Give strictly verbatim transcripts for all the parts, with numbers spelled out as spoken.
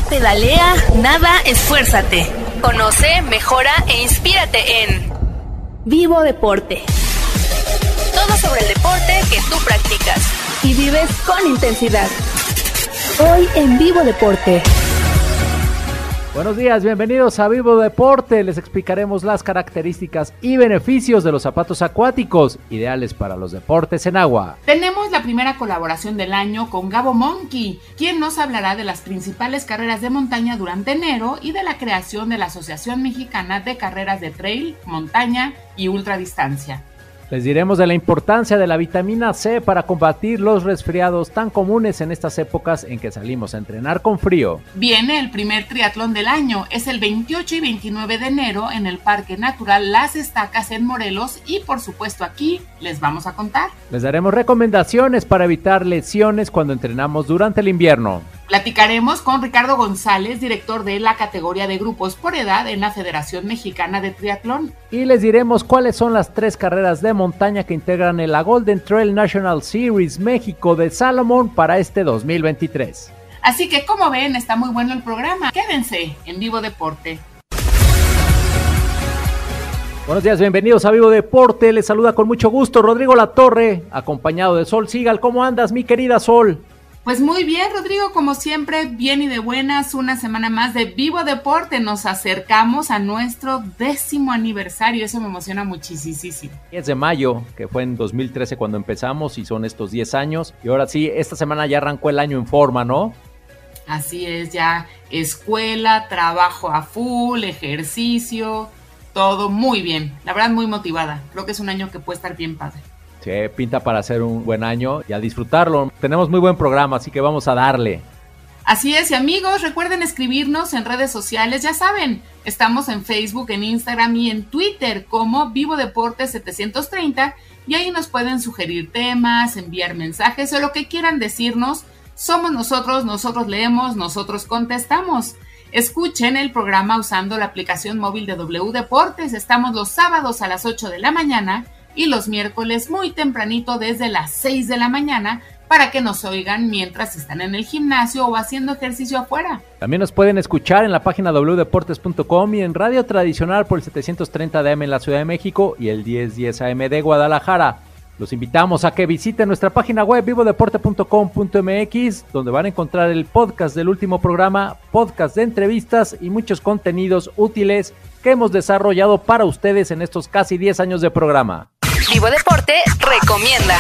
pedalea, nada, esfuérzate. Conoce, mejora e inspírate en Vivo Deporte. Todo sobre el deporte que tú practicas y vives con intensidad. Hoy en Vivo Deporte. Buenos días, bienvenidos a Vivo Deporte. Les explicaremos las características y beneficios de los zapatos acuáticos, ideales para los deportes en agua. Tenemos la primera colaboración del año con Gabo Monkey, quien nos hablará de las principales carreras de montaña durante enero y de la creación de la Asociación Mexicana de Carreras de Trail, Montaña y Ultradistancia. Les diremos de la importancia de la vitamina C para combatir los resfriados tan comunes en estas épocas en que salimos a entrenar con frío. Viene el primer triatlón del año, es el veintiocho y veintinueve de enero en el Parque Natural Las Estacas en Morelos y por supuesto aquí les vamos a contar. Les daremos recomendaciones para evitar lesiones cuando entrenamos durante el invierno. Platicaremos con Ricardo González, director de la categoría de grupos por edad en la Federación Mexicana de Triatlón. Y les diremos cuáles son las tres carreras de montaña que integran en la Golden Trail National Series México de Salomón para este dos mil veintitrés. Así que como ven, está muy bueno el programa. Quédense en Vivo Deporte. Buenos días, bienvenidos a Vivo Deporte. Les saluda con mucho gusto Rodrigo Latorre, acompañado de Sol Sigal. ¿Cómo andas, mi querida Sol? Pues muy bien, Rodrigo, como siempre, bien y de buenas, una semana más de Vivo Deporte. Nos acercamos a nuestro décimo aniversario, eso me emociona muchísimo. diez de mayo, que fue en dos mil trece cuando empezamos y son estos diez años. Y ahora sí, esta semana ya arrancó el año en forma, ¿no? Así es, ya escuela, trabajo a full, ejercicio, todo muy bien. La verdad, muy motivada. Creo que es un año que puede estar bien padre. Sí, pinta para hacer un buen año y a disfrutarlo. Tenemos muy buen programa, así que vamos a darle. Así es, y amigos, recuerden escribirnos en redes sociales, ya saben, estamos en Facebook, en Instagram y en Twitter como Vivo Deporte setecientos treinta y ahí nos pueden sugerir temas, enviar mensajes o lo que quieran decirnos. Somos nosotros, nosotros leemos, nosotros contestamos. Escuchen el programa usando la aplicación móvil de W Deportes. Estamos los sábados a las ocho de la mañana y los miércoles muy tempranito desde las seis de la mañana para que nos oigan mientras están en el gimnasio o haciendo ejercicio afuera. También nos pueden escuchar en la página doble u deportes punto com y en radio tradicional por el setecientos treinta de A M en la Ciudad de México y el diez diez A M de Guadalajara. Los invitamos a que visiten nuestra página web vivo deporte punto com punto m x, donde van a encontrar el podcast del último programa, podcast de entrevistas y muchos contenidos útiles que hemos desarrollado para ustedes en estos casi diez años de programa. Vivo Deporte recomienda.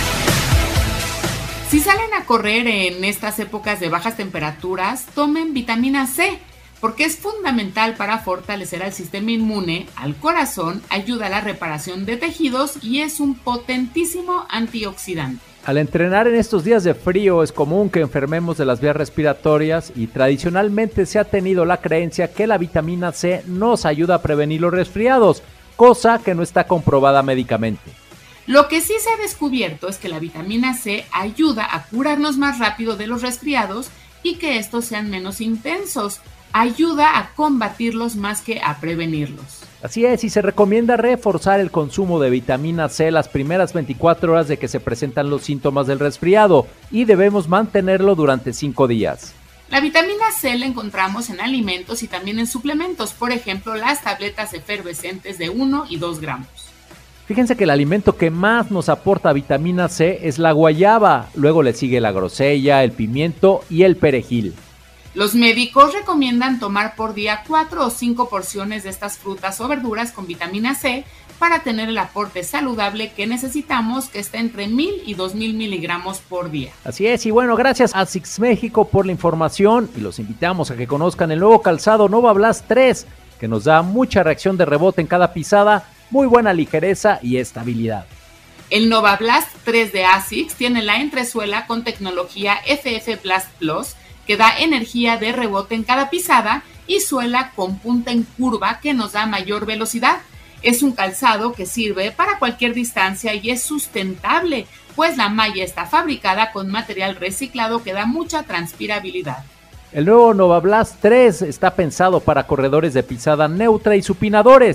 Si salen a correr en estas épocas de bajas temperaturas, tomen vitamina C, porque es fundamental para fortalecer al sistema inmune, al corazón, ayuda a la reparación de tejidos y es un potentísimo antioxidante. Al entrenar en estos días de frío es común que enfermemos de las vías respiratorias y tradicionalmente se ha tenido la creencia que la vitamina C nos ayuda a prevenir los resfriados, cosa que no está comprobada médicamente. Lo que sí se ha descubierto es que la vitamina C ayuda a curarnos más rápido de los resfriados y que estos sean menos intensos. Ayuda a combatirlos más que a prevenirlos. Así es, y se recomienda reforzar el consumo de vitamina C las primeras veinticuatro horas de que se presentan los síntomas del resfriado y debemos mantenerlo durante cinco días. La vitamina C la encontramos en alimentos y también en suplementos, por ejemplo, las tabletas efervescentes de uno y dos gramos. Fíjense que el alimento que más nos aporta vitamina C es la guayaba, luego le sigue la grosella, el pimiento y el perejil. Los médicos recomiendan tomar por día cuatro o cinco porciones de estas frutas o verduras con vitamina C para tener el aporte saludable que necesitamos, que está entre mil y dos mil miligramos por día. Así es, y bueno, gracias a Six México por la información y los invitamos a que conozcan el nuevo calzado Nova Blast tres, que nos da mucha reacción de rebote en cada pisada, muy buena ligereza y estabilidad. El Nova Blast tres de ASICS tiene la entresuela con tecnología F F Blast Plus que da energía de rebote en cada pisada y suela con punta en curva que nos da mayor velocidad. Es un calzado que sirve para cualquier distancia y es sustentable, pues la malla está fabricada con material reciclado que da mucha transpirabilidad. El nuevo Nova Blast tres está pensado para corredores de pisada neutra y supinadores.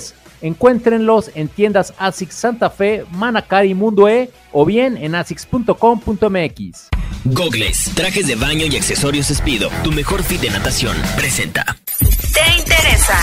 Encuéntrenlos en tiendas ASICS Santa Fe, Manacari, Mundo E o bien en asics punto com punto m x. Gogles, trajes de baño y accesorios Speedo, tu mejor fit de natación, presenta. ¿Te interesa?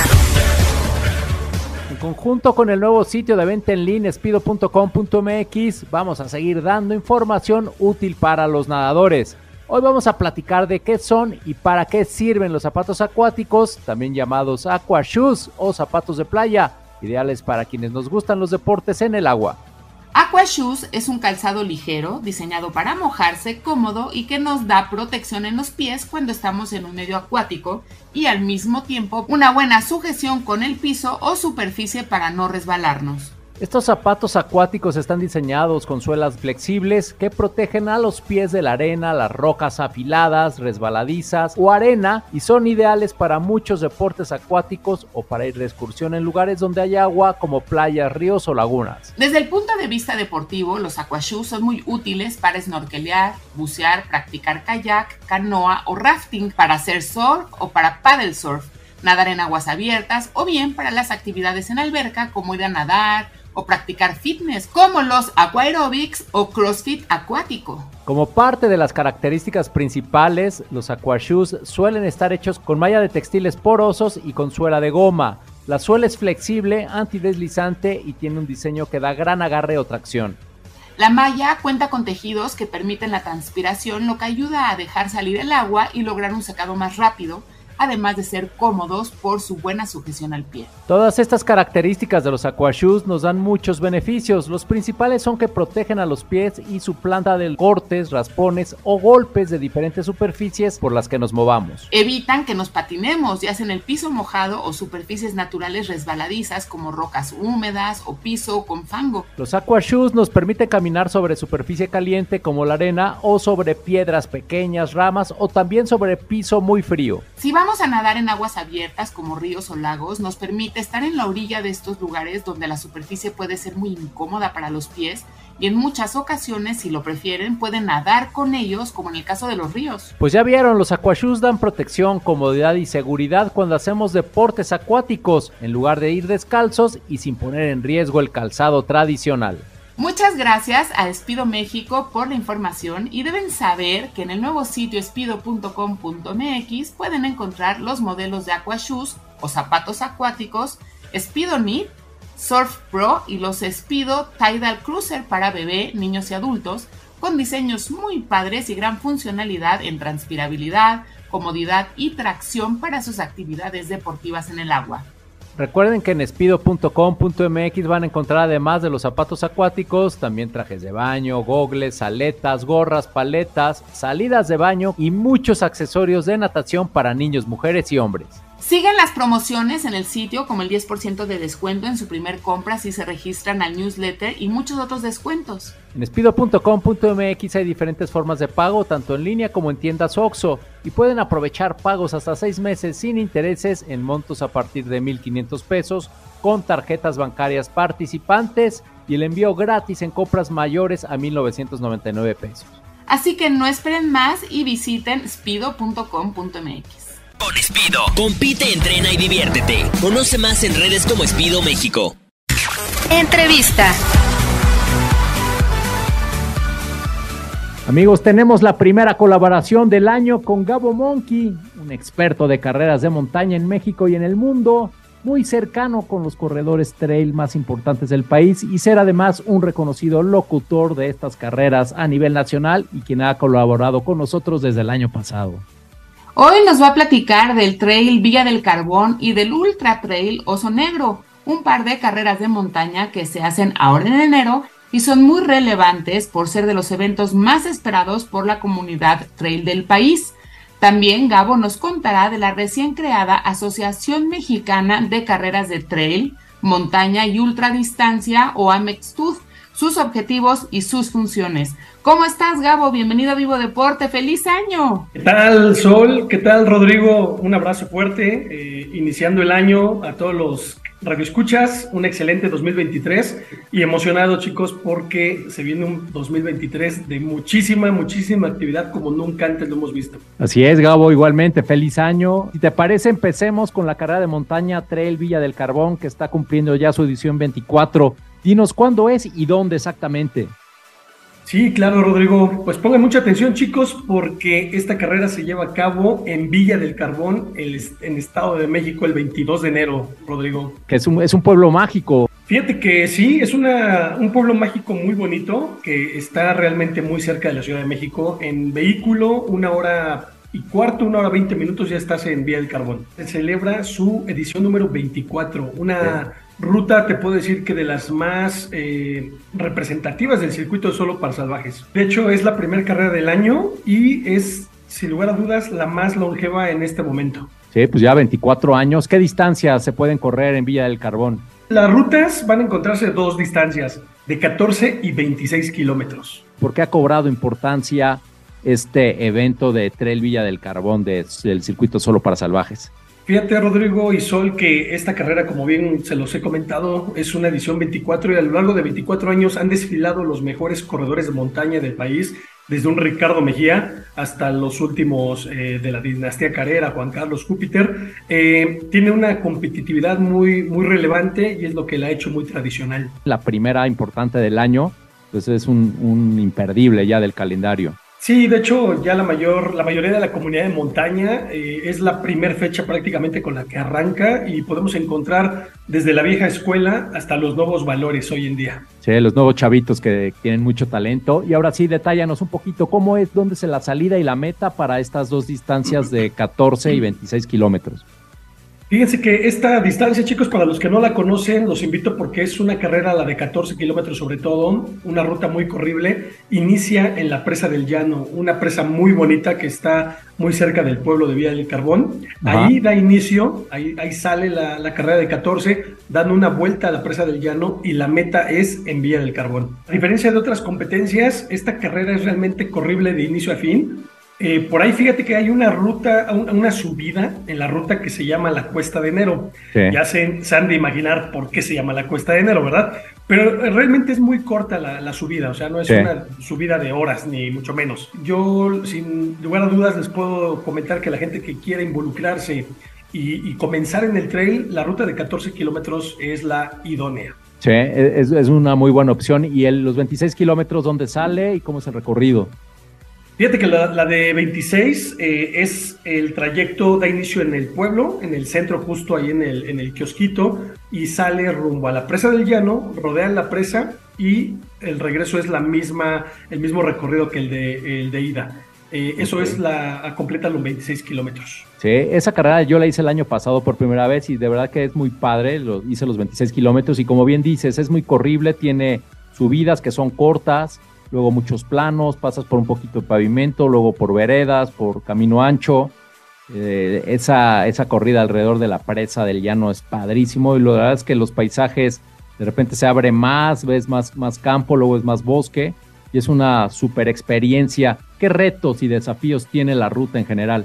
En conjunto con el nuevo sitio de venta en línea speedo punto com punto m x, vamos a seguir dando información útil para los nadadores. Hoy vamos a platicar de qué son y para qué sirven los zapatos acuáticos, también llamados aqua shoes o zapatos de playa, ideales para quienes nos gustan los deportes en el agua. Aqua Shoes es un calzado ligero, diseñado para mojarse, cómodo y que nos da protección en los pies cuando estamos en un medio acuático y al mismo tiempo una buena sujeción con el piso o superficie para no resbalarnos. Estos zapatos acuáticos están diseñados con suelas flexibles que protegen a los pies de la arena, las rocas afiladas, resbaladizas o arena y son ideales para muchos deportes acuáticos o para ir de excursión en lugares donde hay agua como playas, ríos o lagunas. Desde el punto de vista deportivo, los aquashoes son muy útiles para snorkelear, bucear, practicar kayak, canoa o rafting, para hacer surf o para paddle surf, nadar en aguas abiertas o bien para las actividades en alberca como ir a nadar o practicar fitness, como los aquaerobics o crossfit acuático. Como parte de las características principales, los aquashoes suelen estar hechos con malla de textiles porosos y con suela de goma. La suela es flexible, antideslizante y tiene un diseño que da gran agarre o tracción. La malla cuenta con tejidos que permiten la transpiración, lo que ayuda a dejar salir el agua y lograr un secado más rápido, además de ser cómodos por su buena sujeción al pie. Todas estas características de los aquashoes nos dan muchos beneficios. Los principales son que protegen a los pies y su planta de cortes, raspones o golpes de diferentes superficies por las que nos movamos. Evitan que nos patinemos, ya sea en el piso mojado o superficies naturales resbaladizas como rocas húmedas o piso con fango. Los aquashoes nos permiten caminar sobre superficie caliente como la arena o sobre piedras pequeñas, ramas o también sobre piso muy frío. Si vamos a nadar en aguas abiertas como ríos o lagos, nos permite estar en la orilla de estos lugares donde la superficie puede ser muy incómoda para los pies y en muchas ocasiones, si lo prefieren, pueden nadar con ellos, como en el caso de los ríos. Pues ya vieron, los aquashoes dan protección, comodidad y seguridad cuando hacemos deportes acuáticos, en lugar de ir descalzos y sin poner en riesgo el calzado tradicional. Muchas gracias a Speedo México por la información y deben saber que en el nuevo sitio speedo punto com punto m x pueden encontrar los modelos de aquashoes o zapatos acuáticos Speedo Knit, Surf Pro y los Speedo Tidal Cruiser para bebé, niños y adultos, con diseños muy padres y gran funcionalidad en transpirabilidad, comodidad y tracción para sus actividades deportivas en el agua. Recuerden que en speedo punto com punto m x van a encontrar, además de los zapatos acuáticos, también trajes de baño, gogles, aletas, gorras, paletas, salidas de baño y muchos accesorios de natación para niños, mujeres y hombres. Siguen las promociones en el sitio, como el diez por ciento de descuento en su primer compra si se registran al newsletter y muchos otros descuentos. En speedo punto com punto m x hay diferentes formas de pago, tanto en línea como en tiendas OXXO, y pueden aprovechar pagos hasta seis meses sin intereses en montos a partir de mil quinientos pesos con tarjetas bancarias participantes y el envío gratis en compras mayores a mil novecientos noventa y nueve pesos. Así que no esperen más y visiten speedo punto com punto m x. Con Speedo, compite, entrena y diviértete. Conoce más en redes como Speedo México. Entrevista. Amigos, tenemos la primera colaboración del año con Gabo Monkey, un experto de carreras de montaña en México y en el mundo, muy cercano con los corredores trail más importantes del país y ser además un reconocido locutor de estas carreras a nivel nacional y quien ha colaborado con nosotros desde el año pasado. Hoy nos va a platicar del Trail Villa del Carbón y del Ultra Trail Oso Negro, un par de carreras de montaña que se hacen ahora en enero y son muy relevantes por ser de los eventos más esperados por la comunidad trail del país. También Gabo nos contará de la recién creada Asociación Mexicana de Carreras de Trail, Montaña y Ultradistancia o AMEXTUD, sus objetivos y sus funciones. ¿Cómo estás, Gabo? Bienvenido a Vivo Deporte. ¡Feliz año! ¿Qué tal, Sol? ¿Qué tal, Rodrigo? Un abrazo fuerte, eh, iniciando el año a todos los Radio Escuchas, un excelente dos mil veintitrés y emocionado, chicos, porque se viene un dos mil veintitrés de muchísima, muchísima actividad como nunca antes lo hemos visto. Así es, Gabo, igualmente, feliz año. Si te parece, empecemos con la carrera de montaña Trail Villa del Carbón, que está cumpliendo ya su edición veinticuatro. Dinos cuándo es y dónde exactamente. Sí, claro, Rodrigo. Pues pongan mucha atención, chicos, porque esta carrera se lleva a cabo en Villa del Carbón, en Estado de México, el veintidós de enero, Rodrigo. Que es un, es un pueblo mágico. Fíjate que sí, es una, un pueblo mágico muy bonito, que está realmente muy cerca de la Ciudad de México. En vehículo, una hora y cuarto, una hora veinte minutos, ya estás en Villa del Carbón. Se celebra su edición número veinticuatro, una ruta, te puedo decir que de las más eh, representativas del circuito solo para salvajes. De hecho, es la primera carrera del año y es, sin lugar a dudas, la más longeva en este momento. Sí, pues ya veinticuatro años. ¿Qué distancias se pueden correr en Villa del Carbón? Las rutas van a encontrarse dos distancias, de catorce y veintiséis kilómetros. ¿Por qué ha cobrado importancia este evento de Trail Villa del Carbón de, del circuito solo para salvajes? Fíjate, Rodrigo y Sol, que esta carrera, como bien se los he comentado, es una edición veinticuatro y a lo largo de veinticuatro años han desfilado los mejores corredores de montaña del país, desde un Ricardo Mejía hasta los últimos eh, de la dinastía Carrera, Juan Carlos Júpiter. Eh, tiene una competitividad muy, muy relevante y es lo que la ha hecho muy tradicional. La primera importante del año, pues es un, un imperdible ya del calendario. Sí, de hecho ya la mayor, la mayoría de la comunidad de montaña eh, es la primer fecha prácticamente con la que arranca y podemos encontrar desde la vieja escuela hasta los nuevos valores hoy en día. Sí, los nuevos chavitos que tienen mucho talento. Y ahora sí, detállanos un poquito cómo es, dónde es la salida y la meta para estas dos distancias de catorce y veintiséis kilómetros. Fíjense que esta distancia, chicos, para los que no la conocen, los invito porque es una carrera, la de catorce kilómetros sobre todo, una ruta muy corrible, inicia en la Presa del Llano, una presa muy bonita que está muy cerca del pueblo de Villa del Carbón. Ajá. Ahí da inicio, ahí, ahí sale la, la carrera de catorce, dando una vuelta a la Presa del Llano y la meta es en Villa del Carbón. A diferencia de otras competencias, esta carrera es realmente corrible de inicio a fin. Eh, por ahí fíjate que hay una ruta, una subida en la ruta que se llama la Cuesta de Enero. Sí. Ya se, se han de imaginar por qué se llama la Cuesta de Enero, ¿verdad? Pero realmente es muy corta la, la subida, o sea, no es sí. una subida de horas, ni mucho menos. Yo, sin lugar a dudas, les puedo comentar que la gente que quiera involucrarse y, y comenzar en el trail, la ruta de catorce kilómetros es la idónea. Sí, es, es una muy buena opción. ¿Y el, los veintiséis kilómetros dónde sale y cómo es el recorrido? Fíjate que la, la de veintiséis eh, es el trayecto, da inicio en el pueblo, en el centro, justo ahí en el, en el kiosquito, y sale rumbo a la Presa del Llano, rodean la presa y el regreso es la misma, el mismo recorrido que el de, el de ida. Eh, eso okay. es la, completa los veintiséis kilómetros. Sí, esa carrera yo la hice el año pasado por primera vez y de verdad que es muy padre, lo, hice los veintiséis kilómetros y como bien dices, es muy corrible, tiene subidas que son cortas, luego muchos planos, pasas por un poquito de pavimento, luego por veredas, por camino ancho. Eh, esa, esa corrida alrededor de la Presa del Llano es padrísimo y la verdad es que los paisajes de repente se abre más, ves más, más campo, luego es más bosque y es una super experiencia. ¿Qué retos y desafíos tiene la ruta en general?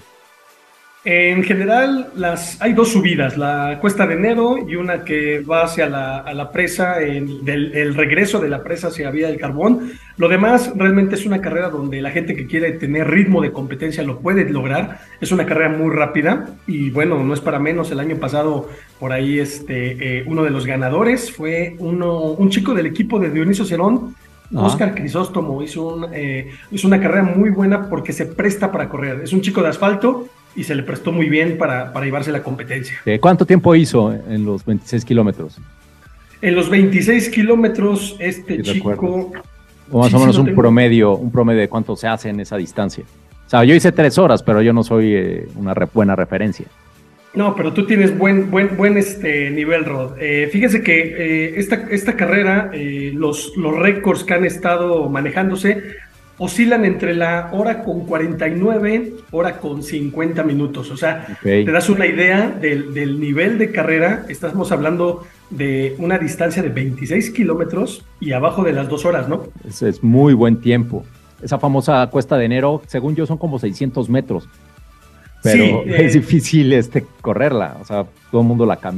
En general, las, hay dos subidas, la Cuesta de Enero y una que va hacia la, a la presa, en, del, el regreso de la presa hacia Villa del Carbón. Lo demás realmente es una carrera donde la gente que quiere tener ritmo de competencia lo puede lograr. Es una carrera muy rápida y bueno, no es para menos. El año pasado, por ahí, este, eh, uno de los ganadores fue uno, un chico del equipo de Dionisio Cerón, Oscar Crisóstomo. Hizo, un, eh, hizo una carrera muy buena porque se presta para correr. Es un chico de asfalto y se le prestó muy bien para, para llevarse la competencia. ¿Cuánto tiempo hizo en los veintiséis kilómetros? En los veintiséis kilómetros, este sí, chico... Recuerdo. O más sí, o menos sí, un tengo... promedio, un promedio de cuánto se hace en esa distancia. O sea, yo hice tres horas, pero yo no soy eh, una re- buena referencia. No, pero tú tienes buen, buen, buen este nivel, Rod. Eh, fíjese que eh, esta, esta carrera, eh, los, los récords que han estado manejándose oscilan entre la hora con cuarenta y nueve, hora con cincuenta minutos. O sea, okay. Te das una idea del, del nivel de carrera. Estamos hablando de una distancia de veintiséis kilómetros y abajo de las dos horas, ¿no? Es, es muy buen tiempo. Esa famosa Cuesta de Enero, según yo, son como seiscientos metros. Pero sí, eh, es difícil este, correrla. O sea, todo el mundo la camina.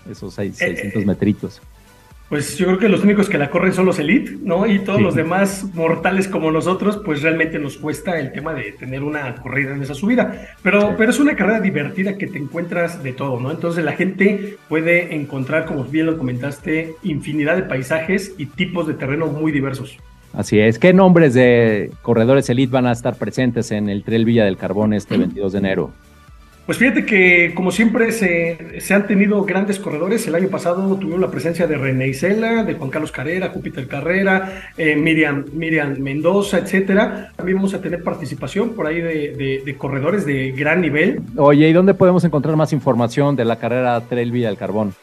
esos seis, eh, seiscientos metritos. Pues yo creo que los únicos que la corren son los elite, ¿no? Y todos sí. los demás mortales como nosotros, pues realmente nos cuesta el tema de tener una corrida en esa subida. Pero, sí. pero es una carrera divertida que te encuentras de todo, ¿no? Entonces la gente puede encontrar, como bien lo comentaste, infinidad de paisajes y tipos de terreno muy diversos. Así es. ¿Qué nombres de corredores elite van a estar presentes en el Trail Villa del Carbón este veintidós de enero? Pues fíjate que, como siempre, se, se han tenido grandes corredores. El año pasado tuvimos la presencia de René Isela, de Juan Carlos Carrera, Júpiter Carrera, eh, Miriam, Miriam Mendoza, etcétera. También vamos a tener participación por ahí de, de, de corredores de gran nivel. Oye, ¿y dónde podemos encontrar más información de la carrera Trail Villa del Carbón?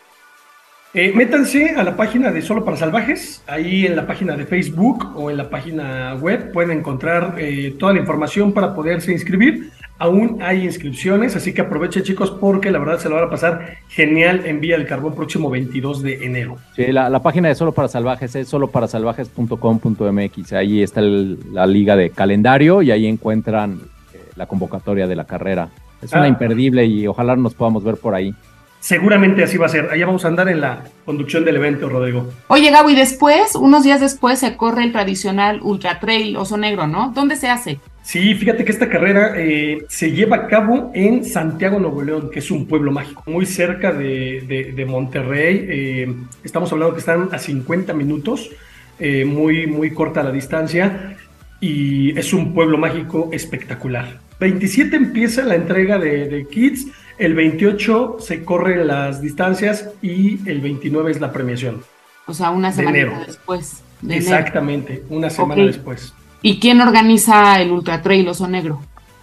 Eh, métanse a la página de Solo para Salvajes, ahí en la página de Facebook o en la página web pueden encontrar eh, toda la información para poderse inscribir. Aún hay inscripciones, así que aprovechen, chicos, porque la verdad se lo van a pasar genial en Villa del Carbón próximo veintidós de enero. Sí, la, la página de Solo para Salvajes es solo para salvajes punto com punto m x. Ahí está el, la liga de calendario y ahí encuentran eh, la convocatoria de la carrera. Es una ah. imperdible y ojalá nos podamos ver por ahí. Seguramente así va a ser. Allá vamos a andar en la conducción del evento, Rodrigo. Oye, Gabo, y después, unos días después, se corre el tradicional Ultra Trail Oso Negro, ¿no? ¿Dónde se hace? Sí, fíjate que esta carrera eh, se lleva a cabo en Santiago, Nuevo León, que es un pueblo mágico, muy cerca de, de, de Monterrey. Eh, estamos hablando que están a cincuenta minutos, eh, muy, muy corta la distancia, y es un pueblo mágico espectacular. veintisiete empieza la entrega de, de kits, el veintiocho se corren las distancias y el veintinueve es la premiación. O sea, una semana después. De Exactamente, enero. una semana okay. después. ¿Y quién organiza el Ultra Trail Oso Negro?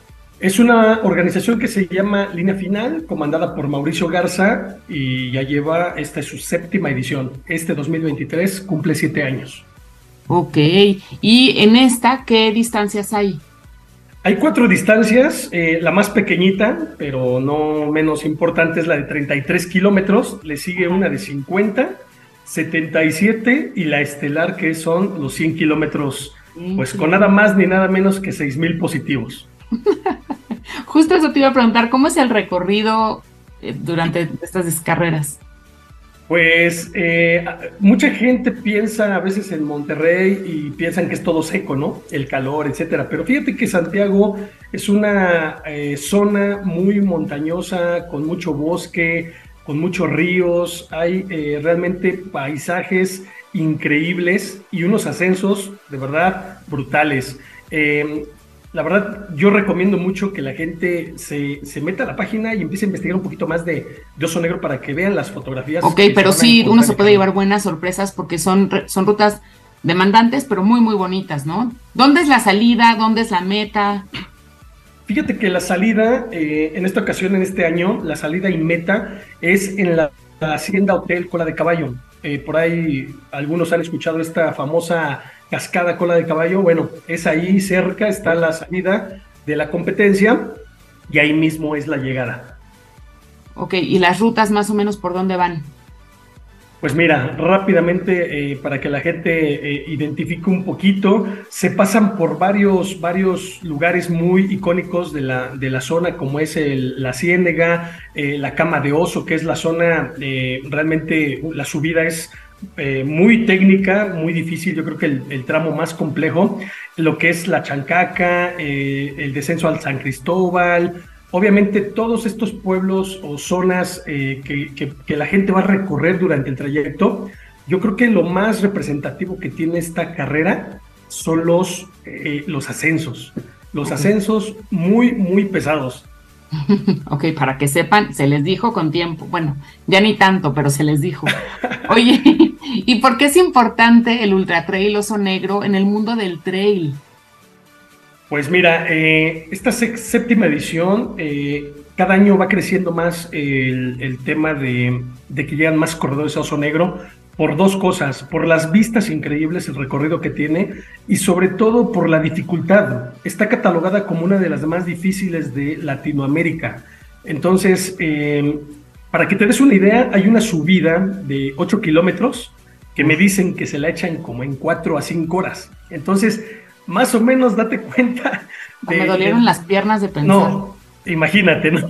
Es una organización que se llama Línea Final, comandada por Mauricio Garza, y ya lleva, esta es su séptima edición. Este dos mil veintitrés cumple siete años. Ok, y en esta, ¿qué distancias hay? Hay cuatro distancias, eh, la más pequeñita, pero no menos importante, es la de treinta y tres kilómetros, le sigue una de cincuenta, setenta y siete y la estelar, que son los cien kilómetros, pues con nada más ni nada menos que seis mil positivos. Justo eso te iba a preguntar, ¿cómo es el recorrido durante estas carreras? Pues eh, mucha gente piensa a veces en Monterrey y piensan que es todo seco, ¿no? El calor, etcétera. Pero fíjate que Santiago es una eh, zona muy montañosa, con mucho bosque, con muchos ríos. Hay eh, realmente paisajes increíbles y unos ascensos de verdad brutales. Eh, La verdad, yo recomiendo mucho que la gente se, se meta a la página y empiece a investigar un poquito más de, de Oso Negro para que vean las fotografías. Ok, pero sí, uno se puede llevar buenas sorpresas porque son, son rutas demandantes, pero muy, muy bonitas, ¿no? ¿Dónde es la salida? ¿Dónde es la meta? Fíjate que la salida, eh, en esta ocasión, en este año, la salida y meta es en la, la Hacienda Hotel Cola de Caballo. Eh, por ahí algunos han escuchado esta famosa cascada Cola de Caballo. Bueno, es ahí cerca, está la salida de la competencia y ahí mismo es la llegada. Ok, ¿y las rutas más o menos por dónde van? Pues mira, rápidamente, eh, para que la gente eh, identifique un poquito, se pasan por varios, varios lugares muy icónicos de la, de la zona, como es el, la Ciénega, eh, la Cama de Oso, que es la zona, eh, realmente la subida es eh, muy técnica, muy difícil, yo creo que el, el tramo más complejo, lo que es la Chancaca, eh, el descenso al San Cristóbal. Obviamente todos estos pueblos o zonas eh, que, que, que la gente va a recorrer durante el trayecto, yo creo que lo más representativo que tiene esta carrera son los, eh, los ascensos, los okay. ascensos muy, muy pesados. Ok, para que sepan, se les dijo con tiempo, bueno, ya ni tanto, pero se les dijo. Oye, ¿y por qué es importante el Ultra Trail Oso Negro en el mundo del trail? Pues mira, eh, esta séptima edición, eh, cada año va creciendo más el, el tema de, de que llegan más corredores a Oso Negro por dos cosas, por las vistas increíbles, el recorrido que tiene y sobre todo por la dificultad. Está catalogada como una de las más difíciles de Latinoamérica. Entonces, eh, para que te des una idea, hay una subida de ocho kilómetros que me dicen que se la echan como en cuatro a cinco horas. Entonces, más o menos date cuenta. De, me dolieron de, las piernas de pensar. No, imagínate, ¿no?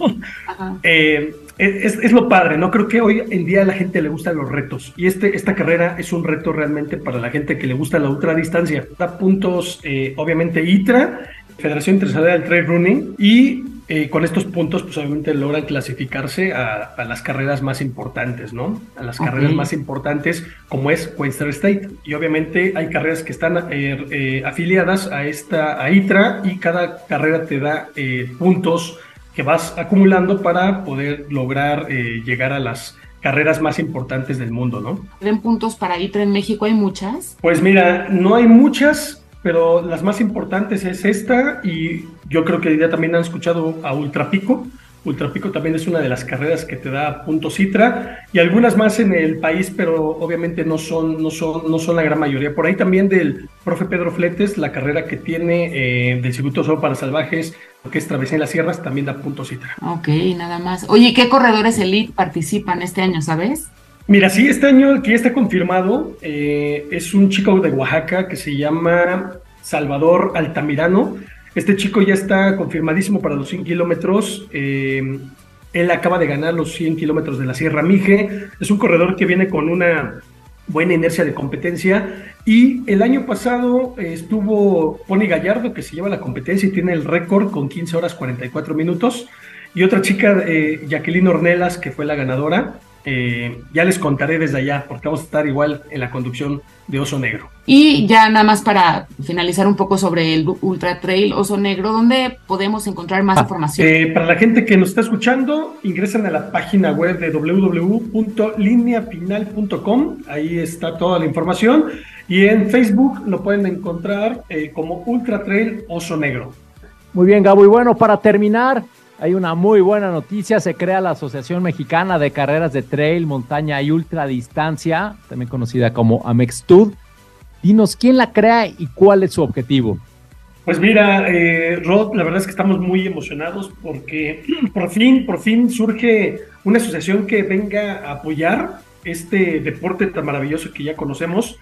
Eh, es, es lo padre, ¿no? Creo que hoy en día a la gente le gustan los retos y este, esta carrera es un reto realmente para la gente que le gusta la ultradistancia. Da puntos, eh, obviamente, I T R A, Federación Internacional del Trail Running, y eh, con estos puntos, pues obviamente logran clasificarse a, a las carreras más importantes, ¿no? A las okay. carreras más importantes, como es Western State. Y obviamente hay carreras que están eh, eh, afiliadas a esta a I T R A, y cada carrera te da eh, puntos que vas acumulando para poder lograr eh, llegar a las carreras más importantes del mundo, ¿no? ¿Den puntos para I T R A en México? ¿Hay muchas? Pues mira, no hay muchas, pero las más importantes es esta, y yo creo que ya también han escuchado a Ultrapico. Ultrapico también es una de las carreras que te da puntos I T R A, y algunas más en el país, pero obviamente no son, no son, no son la gran mayoría. Por ahí también del profe Pedro Fletes, la carrera que tiene eh, del Circuito Solo para Salvajes, lo que es Travesía en las Sierras, también da puntos I T R A. Ok, nada más. Oye, ¿qué corredores elite participan este año, sabes? Mira, sí, este año el que ya está confirmado eh, es un chico de Oaxaca que se llama Salvador Altamirano. Este chico ya está confirmadísimo para los cien kilómetros. Eh, él acaba de ganar los cien kilómetros de la Sierra Mije. Es un corredor que viene con una buena inercia de competencia. Y el año pasado eh, estuvo Pony Gallardo, que se lleva la competencia y tiene el récord con quince horas cuarenta y cuatro minutos. Y otra chica, eh, Jacqueline Ornelas, que fue la ganadora. Eh, ya les contaré desde allá, porque vamos a estar igual en la conducción de Oso Negro. Y ya nada más para finalizar un poco sobre el Ultra Trail Oso Negro, ¿dónde podemos encontrar más ah, información? Eh, para la gente que nos está escuchando, ingresan a la página web de doble u doble u doble u punto linea final punto com, ahí está toda la información, y en Facebook lo pueden encontrar eh, como Ultra Trail Oso Negro. Muy bien, Gabo, y bueno, para terminar, hay una muy buena noticia. Se crea la Asociación Mexicana de Carreras de Trail, Montaña y Ultradistancia, también conocida como AMEXTUD. Dinos, ¿quién la crea y cuál es su objetivo? Pues mira, eh, Rod, la verdad es que estamos muy emocionados porque por fin, por fin surge una asociación que venga a apoyar este deporte tan maravilloso que ya conocemos.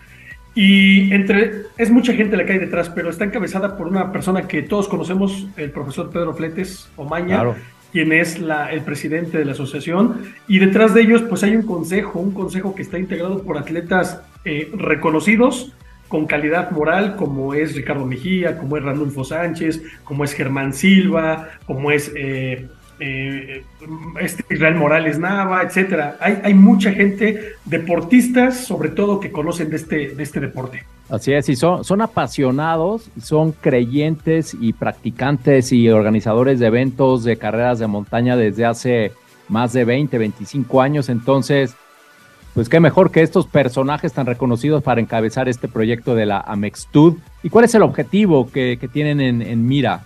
Y entre es mucha gente la que hay detrás, pero está encabezada por una persona que todos conocemos, el profesor Pedro Fletes Omaña, claro, quien es la, el presidente de la asociación, y detrás de ellos pues hay un consejo, un consejo que está integrado por atletas eh, reconocidos, con calidad moral, como es Ricardo Mejía, como es Ranulfo Sánchez, como es Germán Silva, como es eh, eh, este Israel Morales Nava, etcétera. Hay, hay mucha gente, deportistas sobre todo, que conocen de este, de este deporte. Así es, y son, son apasionados, son creyentes y practicantes y organizadores de eventos de carreras de montaña desde hace más de veinte, veinticinco años. Entonces, pues qué mejor que estos personajes tan reconocidos para encabezar este proyecto de la AMEXTUD. ¿Y cuál es el objetivo que, que tienen en, en mira?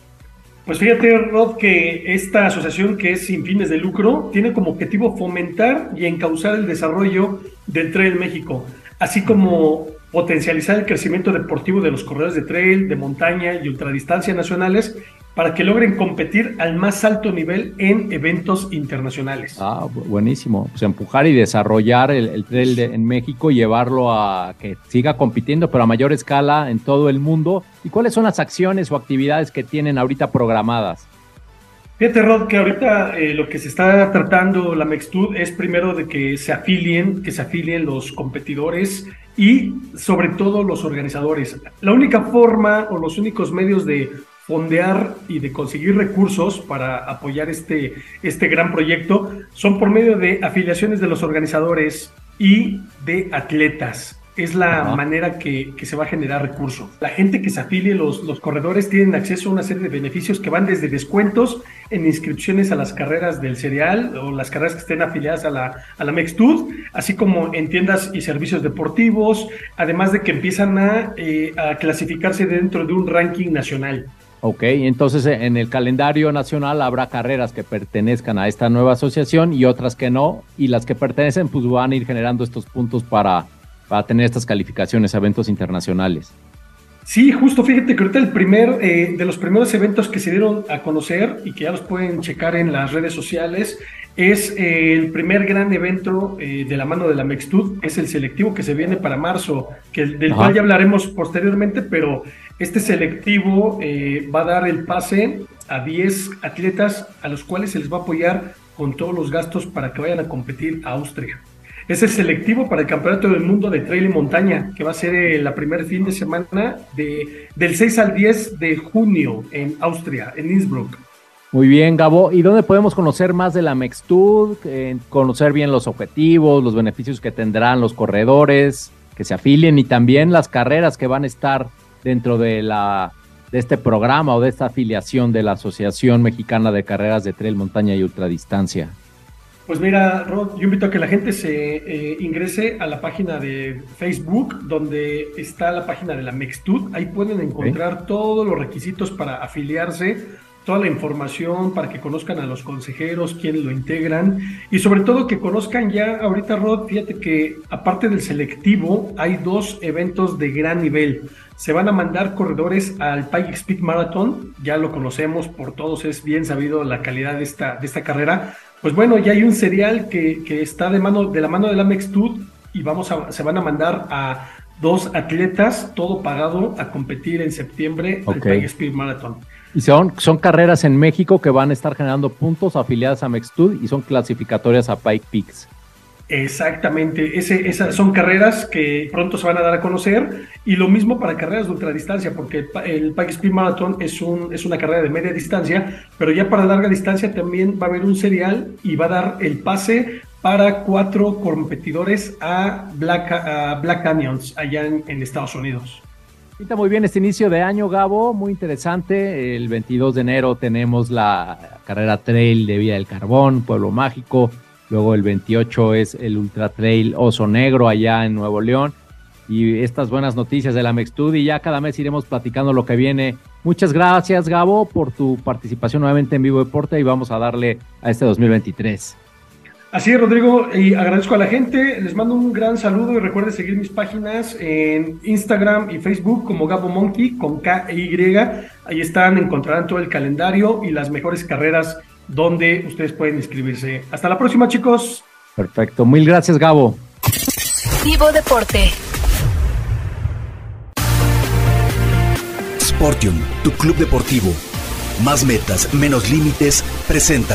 Pues fíjate, Rod, que esta asociación, que es sin fines de lucro, tiene como objetivo fomentar y encauzar el desarrollo del trail en México, así como potencializar el crecimiento deportivo de los corredores de trail, de montaña y ultradistancia nacionales, para que logren competir al más alto nivel en eventos internacionales. Ah, buenísimo. Pues empujar y desarrollar el, el trail de, en México y llevarlo a que siga compitiendo, pero a mayor escala en todo el mundo. ¿Y cuáles son las acciones o actividades que tienen ahorita programadas? Fíjate, Rod, que ahorita eh, lo que se está tratando la AMEXTUD es primero de que se afilien, que se afilien los competidores y sobre todo los organizadores. La única forma o los únicos medios de fondear y de conseguir recursos para apoyar este, este gran proyecto son por medio de afiliaciones de los organizadores y de atletas. Es la Ajá. manera que, que se va a generar recursos. La gente que se afilie, los, los corredores, tienen acceso a una serie de beneficios que van desde descuentos en inscripciones a las carreras del cereal o las carreras que estén afiliadas a la, a la AMEXTUD, así como en tiendas y servicios deportivos, además de que empiezan a, eh, a clasificarse dentro de un ranking nacional. Ok, entonces en el calendario nacional habrá carreras que pertenezcan a esta nueva asociación y otras que no, y las que pertenecen pues van a ir generando estos puntos para, para tener estas calificaciones a eventos internacionales. Sí, justo, fíjate que ahorita el primer, eh, de los primeros eventos que se dieron a conocer y que ya los pueden checar en las redes sociales, es eh, el primer gran evento eh, de la mano de la AMEXTUD, es el selectivo que se viene para marzo, que, del Ajá. cual ya hablaremos posteriormente, pero este selectivo eh, va a dar el pase a diez atletas a los cuales se les va a apoyar con todos los gastos para que vayan a competir a Austria. Es el selectivo para el Campeonato del Mundo de Trail y Montaña, que va a ser el la primer fin de semana de, del seis al diez de junio en Austria, en Innsbruck. Muy bien, Gabo. ¿Y dónde podemos conocer más de la Mextud? Eh, conocer bien los objetivos, los beneficios que tendrán los corredores que se afilien y también las carreras que van a estar dentro de, la, de este programa o de esta afiliación de la Asociación Mexicana de Carreras de Trail, Montaña y Ultradistancia? Pues mira, Rod, yo invito a que la gente se eh, ingrese a la página de Facebook, donde está la página de la Mextud. Ahí pueden encontrar okay. todos los requisitos para afiliarse, toda la información para que conozcan a los consejeros, quiénes lo integran, y sobre todo que conozcan ya ahorita, Rod, fíjate que aparte del selectivo, hay dos eventos de gran nivel. Se van a mandar corredores al Pikes Peak Marathon, ya lo conocemos por todos, es bien sabido la calidad de esta, de esta carrera. Pues bueno, ya hay un serial que, que está de mano de la mano de la Mextud y vamos a, se van a mandar a dos atletas, todo pagado, a competir en septiembre okay. al Pikes Peak Marathon. Y son, son carreras en México que van a estar generando puntos afiliadas a Mextud y son clasificatorias a Pikes Peaks. Exactamente, Ese, esas son carreras que pronto se van a dar a conocer, y lo mismo para carreras de ultradistancia, porque el, el Pikes Peak Marathon es, un, es una carrera de media distancia, pero ya para larga distancia también va a haber un serial y va a dar el pase para cuatro competidores a Black, a Black Canyons allá en, en Estados Unidos. Está muy bien este inicio de año, Gabo, muy interesante. El veintidós de enero tenemos la carrera trail de Villa del Carbón, Pueblo Mágico. Luego el veintiocho es el Ultra Trail Oso Negro allá en Nuevo León. Y estas buenas noticias de la Mextud, y ya cada mes iremos platicando lo que viene. Muchas gracias, Gabo, por tu participación nuevamente en Vivo Deporte, y vamos a darle a este dos mil veintitrés. Así es, Rodrigo, y agradezco a la gente, les mando un gran saludo y recuerden seguir mis páginas en Instagram y Facebook como Gabo Monkey con K e Y. Ahí están, encontrarán todo el calendario y las mejores carreras donde ustedes pueden inscribirse. Hasta la próxima, chicos. Perfecto, mil gracias, Gabo. Vivo Deporte. Sportium, tu club deportivo. Más metas, menos límites, presenta.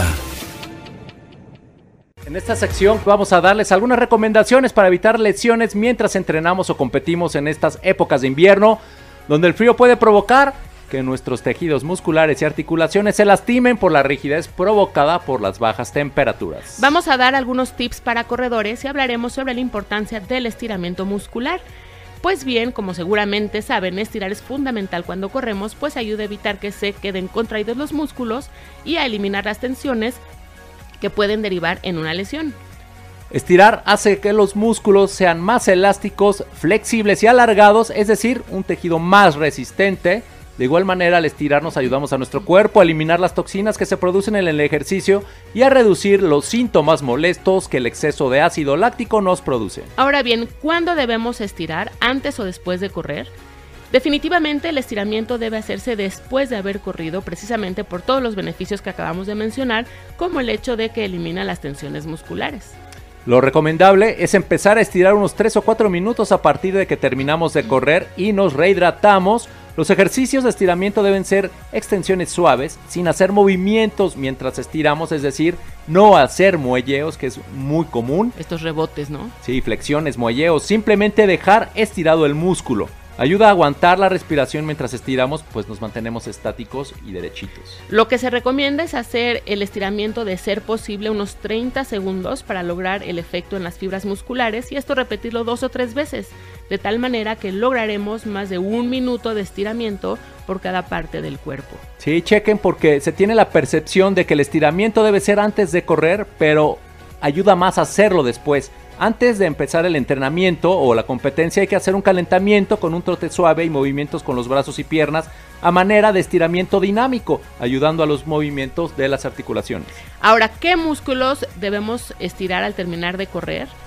En esta sección vamos a darles algunas recomendaciones para evitar lesiones mientras entrenamos o competimos en estas épocas de invierno, donde el frío puede provocar que nuestros tejidos musculares y articulaciones se lastimen por la rigidez provocada por las bajas temperaturas. Vamos a dar algunos tips para corredores y hablaremos sobre la importancia del estiramiento muscular. Pues bien, como seguramente saben, estirar es fundamental cuando corremos, pues ayuda a evitar que se queden contraídos los músculos y a eliminar las tensiones que pueden derivar en una lesión. Estirar hace que los músculos sean más elásticos, flexibles y alargados, es decir, un tejido más resistente. De igual manera, al estirarnos ayudamos a nuestro cuerpo a eliminar las toxinas que se producen en el ejercicio y a reducir los síntomas molestos que el exceso de ácido láctico nos produce. Ahora bien, ¿cuándo debemos estirar? ¿Antes o después de correr? Definitivamente el estiramiento debe hacerse después de haber corrido, precisamente por todos los beneficios que acabamos de mencionar, como el hecho de que elimina las tensiones musculares. Lo recomendable es empezar a estirar unos tres o cuatro minutos a partir de que terminamos de correr y nos rehidratamos. Los ejercicios de estiramiento deben ser extensiones suaves, sin hacer movimientos mientras estiramos, es decir, no hacer muelleos, que es muy común. Estos rebotes, ¿no? Sí, flexiones, muelleos, simplemente dejar estirado el músculo. Ayuda a aguantar la respiración mientras estiramos, pues nos mantenemos estáticos y derechitos. Lo que se recomienda es hacer el estiramiento de ser posible unos treinta segundos para lograr el efecto en las fibras musculares, y esto repetirlo dos o tres veces, de tal manera que lograremos más de un minuto de estiramiento por cada parte del cuerpo. Sí, chequen, porque se tiene la percepción de que el estiramiento debe ser antes de correr, pero ayuda más a hacerlo después. Antes de empezar el entrenamiento o la competencia hay que hacer un calentamiento con un trote suave y movimientos con los brazos y piernas a manera de estiramiento dinámico, ayudando a los movimientos de las articulaciones. Ahora, ¿qué músculos debemos estirar al terminar de correr?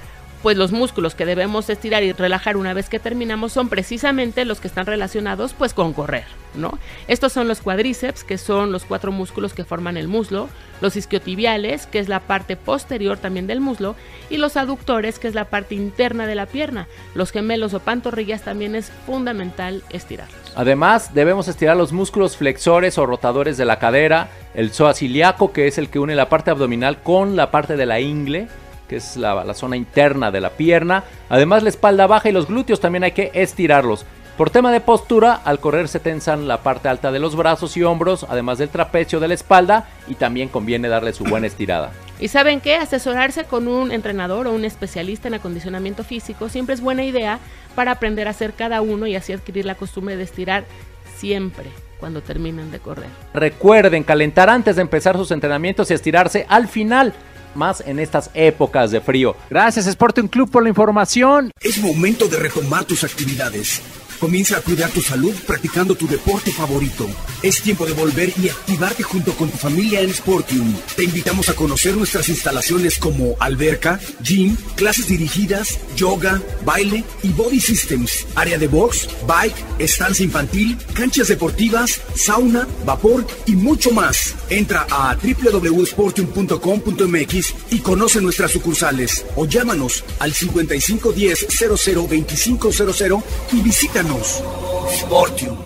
pues los músculos que debemos estirar y relajar una vez que terminamos son precisamente los que están relacionados pues con correr, ¿no? Estos son los cuádriceps, que son los cuatro músculos que forman el muslo, los isquiotibiales, que es la parte posterior también del muslo, y los aductores, que es la parte interna de la pierna. Los gemelos o pantorrillas también es fundamental estirarlos. Además, debemos estirar los músculos flexores o rotadores de la cadera, el psoas ilíaco, que es el que une la parte abdominal con la parte de la ingle, que es la, la zona interna de la pierna. Además, la espalda baja y los glúteos también hay que estirarlos. Por tema de postura, al correr se tensan la parte alta de los brazos y hombros, además del trapecio de la espalda, y también conviene darle su buena estirada. ¿Y saben qué? Asesorarse con un entrenador o un especialista en acondicionamiento físico siempre es buena idea para aprender a hacer cada uno y así adquirir la costumbre de estirar siempre cuando terminen de correr. Recuerden calentar antes de empezar sus entrenamientos y estirarse al final, más en estas épocas de frío. Gracias Sporting Club por la información. Es momento de retomar tus actividades. Comienza a cuidar tu salud practicando tu deporte favorito. Es tiempo de volver y activarte junto con tu familia en Sportium. Te invitamos a conocer nuestras instalaciones como alberca, gym, clases dirigidas, yoga, baile y body systems, área de box, bike, estancia infantil, canchas deportivas, sauna, vapor y mucho más. Entra a doble u doble u doble u punto sportium punto com punto m x y conoce nuestras sucursales o llámanos al cincuenta y cinco diez cero cero veinticinco cero cero y visítanos. Sportium.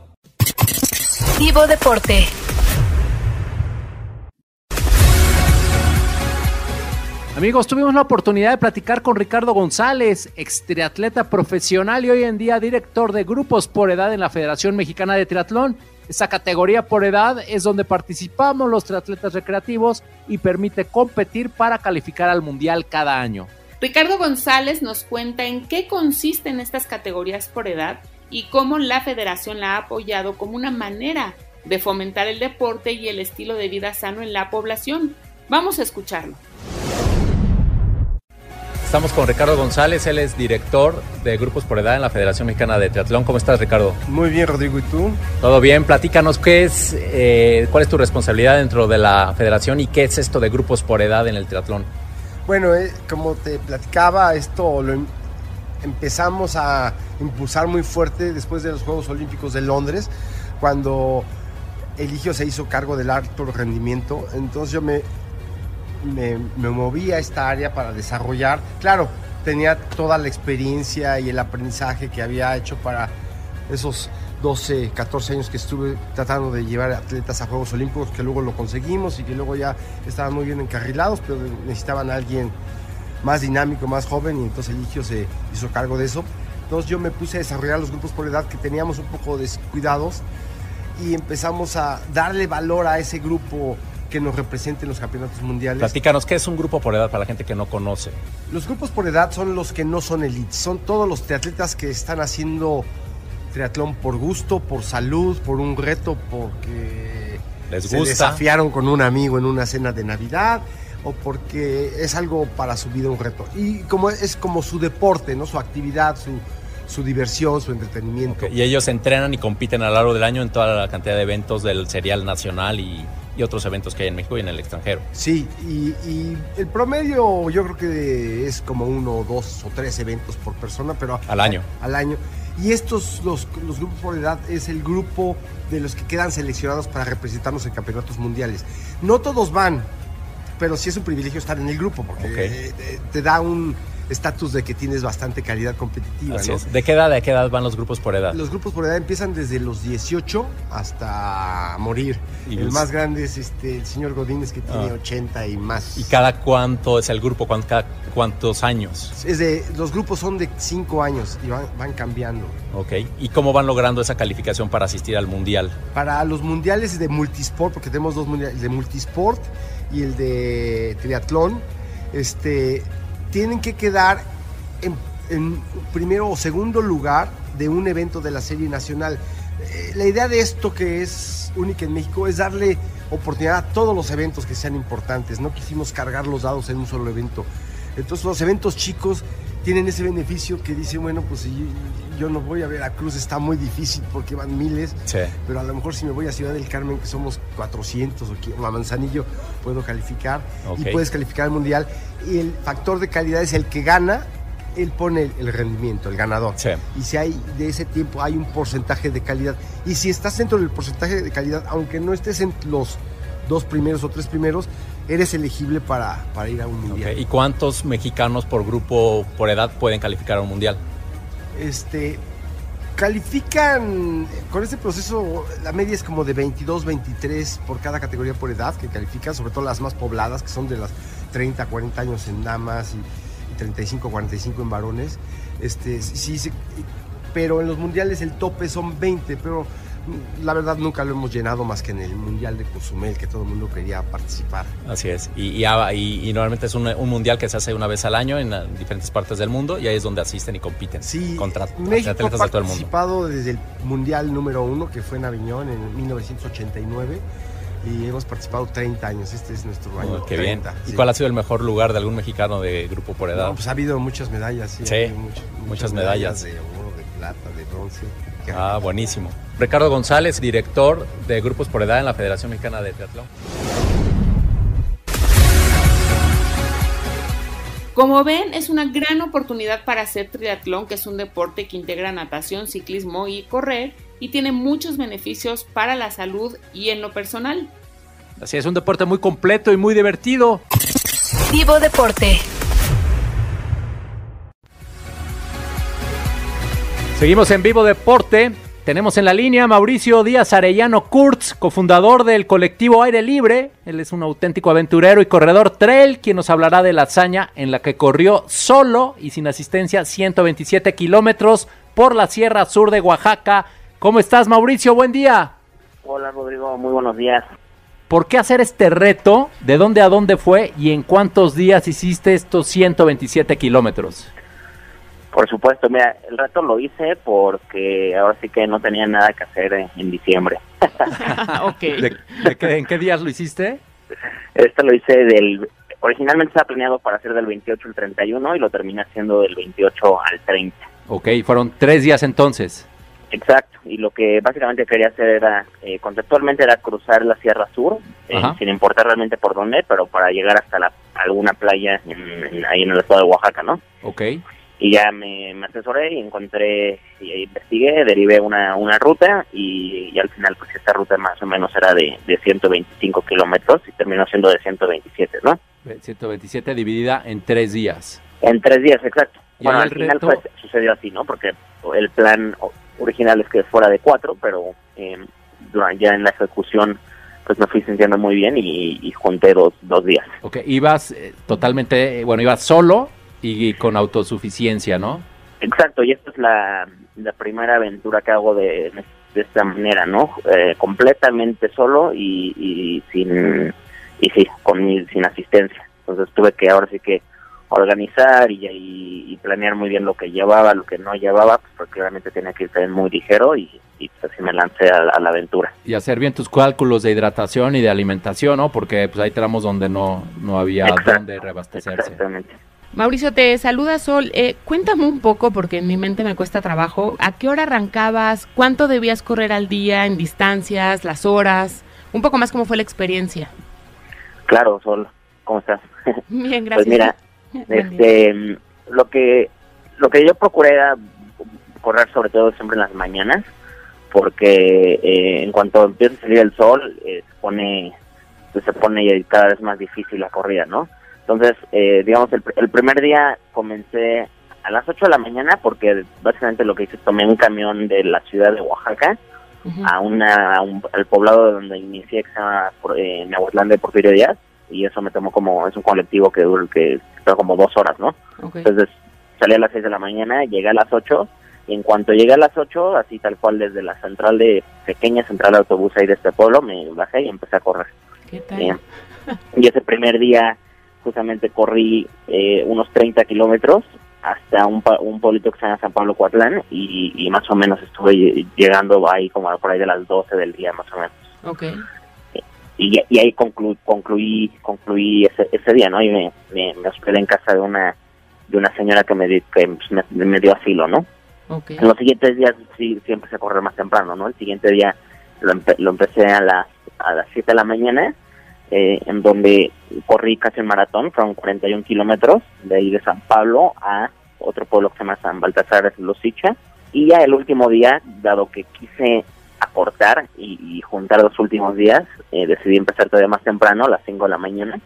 Vivo Deporte. Amigos, tuvimos la oportunidad de platicar con Ricardo González, ex triatleta profesional y hoy en día director de grupos por edad en la Federación Mexicana de Triatlón. Esa categoría por edad es donde participamos los triatletas recreativos y permite competir para calificar al mundial cada año. Ricardo González nos cuenta en qué consisten estas categorías por edad y cómo la federación la ha apoyado como una manera de fomentar el deporte y el estilo de vida sano en la población. Vamos a escucharlo. Estamos con Ricardo González, él es director de grupos por edad en la Federación Mexicana de Triatlón. ¿Cómo estás, Ricardo? Muy bien, Rodrigo, ¿y tú? Todo bien, platícanos qué es, eh, cuál es tu responsabilidad dentro de la federación y qué es esto de grupos por edad en el triatlón. Bueno, eh, como te platicaba, esto lo em- empezamos a impulsar muy fuerte después de los Juegos Olímpicos de Londres, cuando Eligio se hizo cargo del alto rendimiento. Entonces yo me, me, me moví a esta área para desarrollar. Claro, tenía toda la experiencia y el aprendizaje que había hecho para esos doce, catorce años que estuve tratando de llevar atletas a Juegos Olímpicos, que luego lo conseguimos y que luego ya estaban muy bien encarrilados, pero necesitaban a alguien más dinámico, más joven, y entonces Eligio se hizo cargo de eso. Entonces yo me puse a desarrollar los grupos por edad que teníamos un poco descuidados y empezamos a darle valor a ese grupo que nos represente en los campeonatos mundiales. Platícanos, ¿qué es un grupo por edad para la gente que no conoce? Los grupos por edad son los que no son elites, son todos los triatletas que están haciendo triatlón por gusto, por salud, por un reto, porque les se gusta, desafiaron con un amigo en una cena de Navidad o porque es algo para su vida, un reto. Y como es como su deporte, ¿no? Su actividad, su, su diversión, su entretenimiento. Okay. Y ellos entrenan y compiten a lo largo del año en toda la cantidad de eventos del serial nacional y, y otros eventos que hay en México y en el extranjero. Sí, y, y el promedio yo creo que es como uno, dos o tres eventos por persona, pero al año. Al año. Y estos, los, los grupos por edad, es el grupo de los que quedan seleccionados para representarnos en campeonatos mundiales. No todos van, pero sí es un privilegio estar en el grupo, porque okay. te, te da un estatus de que tienes bastante calidad competitiva. Así ¿no? es. ¿De qué edad, de qué edad van los grupos por edad? Los grupos por edad empiezan desde los dieciocho hasta morir. Y el los... más grande es este, el señor Godínez, que tiene ah. ochenta y más. ¿Y cada cuánto es el grupo? ¿Cada cuántos años? Es de, los grupos son de cinco años y van, van cambiando. Ok. ¿Y cómo van logrando esa calificación para asistir al mundial? Para los mundiales de multisport, porque tenemos dos mundiales, el de multisport y el de triatlón, este... tienen que quedar en, en primero o segundo lugar de un evento de la serie nacional. Eh, la idea de esto, que es única en México, es darle oportunidad a todos los eventos que sean importantes. No quisimos cargar los dados en un solo evento. Entonces los eventos chicos tienen ese beneficio que dicen, bueno, pues si yo, yo no voy a Veracruz, está muy difícil porque van miles, sí. Pero a lo mejor si me voy a Ciudad del Carmen, que somos cuatrocientos, o a Manzanillo, puedo calificar, okay. Y puedes calificar al mundial. Y el factor de calidad es el que gana, él pone el, el rendimiento, el ganador. Sí. Y si hay de ese tiempo hay un porcentaje de calidad. Y si estás dentro del porcentaje de calidad, aunque no estés en los dos primeros o tres primeros, eres elegible para, para ir a un mundial. Okay. ¿Y cuántos mexicanos por grupo, por edad, pueden calificar a un mundial? Este, califican, con este proceso, la media es como de veintidós, veintitrés por cada categoría por edad que califican, sobre todo las más pobladas, que son de las treinta, cuarenta años en damas y, y treinta y cinco, cuarenta y cinco en varones. Este, sí, sí, pero en los mundiales el tope son veinte, pero la verdad nunca lo hemos llenado más que en el mundial de Cozumel, que todo el mundo quería participar. Así es, y, y, y, y normalmente es un, un mundial que se hace una vez al año en diferentes partes del mundo, y ahí es donde asisten y compiten sí, contra México atletas de todo el mundo. México ha participado desde el mundial número uno, que fue en Aviñón en mil novecientos ochenta y nueve, y hemos participado treinta años. Este es nuestro año. Oh, qué treinta, bien. sí. ¿Y cuál ha sido el mejor lugar de algún mexicano de grupo por edad? No, pues ha habido muchas medallas. Sí, sí muchas, muchas, muchas medallas. medallas de oro, de plata, de bronce. Ah, buenísimo. Ricardo González, director de grupos por edad en la Federación Mexicana de Triatlón. Como ven, es una gran oportunidad para hacer triatlón, que es un deporte que integra natación, ciclismo y correr, y tiene muchos beneficios para la salud y en lo personal. Así es, un deporte muy completo y muy divertido. Vivo Deporte. Seguimos en Vivo Deporte. Tenemos en la línea Mauricio Díaz Arellano Kurtz, cofundador del colectivo Aire Libre. Él es un auténtico aventurero y corredor trail, quien nos hablará de la hazaña en la que corrió solo y sin asistencia ciento veintisiete kilómetros por la Sierra Sur de Oaxaca. ¿Cómo estás, Mauricio? Buen día. Hola, Rodrigo. Muy buenos días. ¿Por qué hacer este reto? ¿De dónde a dónde fue? ¿Y en cuántos días hiciste estos ciento veintisiete kilómetros? Por supuesto, mira, el reto lo hice porque ahora sí que no tenía nada que hacer en, en diciembre. Okay. ¿De, de qué, ¿En qué días lo hiciste? Este lo hice del... Originalmente estaba planeado para hacer del veintiocho al treinta y uno y lo terminé haciendo del veintiocho al treinta. Ok, fueron tres días entonces. Exacto, y lo que básicamente quería hacer era, eh, conceptualmente era cruzar la Sierra Sur, eh, sin importar realmente por dónde, pero para llegar hasta la, alguna playa en, en, ahí en el estado de Oaxaca, ¿no? Ok. Y ya me, me asesoré y encontré, y investigué, derivé una, una ruta y, y al final pues esta ruta más o menos era de, de ciento veinticinco kilómetros y terminó siendo de ciento veintisiete, ¿no? ciento veintisiete dividida en tres días. En tres días, exacto. Bueno, al final reto... pues, sucedió así, ¿no? Porque el plan original es que fuera de cuatro, pero eh, durante, ya en la ejecución pues me fui sintiendo muy bien y, y junté dos, dos días. Ok, ibas eh, totalmente, bueno, ibas solo y con autosuficiencia, ¿no? Exacto, y esta es la, la primera aventura que hago de, de esta manera, ¿no? Eh, completamente solo y, y sin y sí, con mi, sin asistencia. Entonces tuve que ahora sí que organizar y, y, y planear muy bien lo que llevaba, lo que no llevaba, pues porque claramente tenía que ir también muy ligero y, y pues así me lancé a, a la aventura. Y hacer bien tus cálculos de hidratación y de alimentación, ¿no? Porque pues hay tramos donde no, no había Exacto, dónde reabastecerse. Exactamente. Mauricio, te saluda Sol. Eh, cuéntame un poco, porque en mi mente me cuesta trabajo. ¿A qué hora arrancabas? ¿Cuánto debías correr al día en distancias, las horas? Un poco más cómo fue la experiencia. Claro, Sol. ¿Cómo estás? Bien, gracias. Pues mira, este, lo que lo que yo procuré era correr sobre todo siempre en las mañanas, porque eh, en cuanto empieza a salir el sol, eh, se pone pues se pone cada vez más difícil la corrida, ¿no? Entonces, eh, digamos, el, el primer día comencé a las ocho de la mañana porque básicamente lo que hice es tomé un camión de la ciudad de Oaxaca uh-huh. a una a un, al poblado donde inicié, que se llama eh, Nahuatlán de Porfirio Díaz, y eso me tomó como, es un colectivo que dura que está como dos horas, ¿no? Okay. Entonces salí a las seis de la mañana, llegué a las ocho, y en cuanto llegué a las ocho, así tal cual desde la central de, pequeña central de autobús ahí de este pueblo, me bajé y empecé a correr. ¿Qué tal? Eh, y ese primer día justamente corrí eh, unos treinta kilómetros hasta un, un pueblito que se llama San Pablo Coatlán y, y más o menos estuve llegando ahí como por ahí de las doce del día más o menos. Okay. Y, y ahí conclu, concluí concluí ese, ese día, ¿no? Y me, me, me hospedé en casa de una de una señora que me, que me, me dio asilo, ¿no? Okay. En los siguientes días sí, sí empecé a correr más temprano, ¿no? El siguiente día lo, empe, lo empecé a las a las siete de la mañana, eh, en donde corrí casi un maratón, fueron cuarenta y un kilómetros, de ahí de San Pablo a otro pueblo que se llama San Baltasar Losicha, y ya el último día, dado que quise acortar y, y juntar los últimos días, eh, decidí empezar todavía más temprano, a las cinco de la mañana,